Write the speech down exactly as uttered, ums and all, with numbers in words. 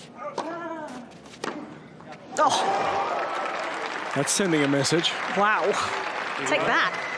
Oh. That's sending a message. Wow. Take that.